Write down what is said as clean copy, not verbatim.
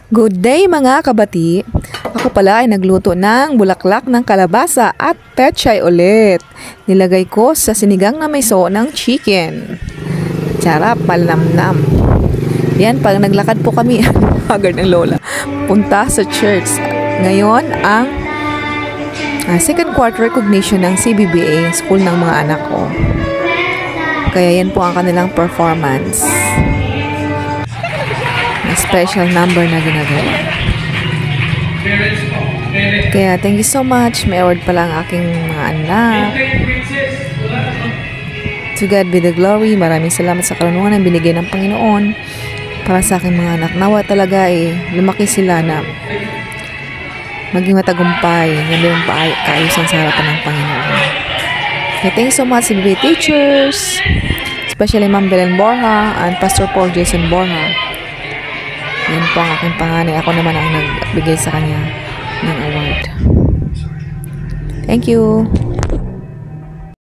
Good day mga kabati! Ako pala ay nagluto ng bulaklak ng kalabasa at pechay ulit. Nilagay ko sa sinigang na may so ng chicken. Sarap, malamnam. Yan, pag naglakad po kami, agad ng lola, punta sa church. Ngayon, ang second quarter recognition ng cbba, school ng mga anak ko. Kaya yan po ang kanilang performance. Special number na ginagawa. Kaya thank you so much. May award pala ang aking mga anak. To God be the glory. Maraming salamat sa karunungan na binigay ng Panginoon para sa aking mga anak. Nawa talaga lumaki sila na maging matagumpay. Nandun kaayusan sa harapan ng Panginoon. Okay, thank you so much cbba teachers, especially Ma'am Belen Borja and Pastor Paul Jason Borja. Yan po ang aking panganay. Ako naman ang nagbigay sa kanya ng award. Thank you.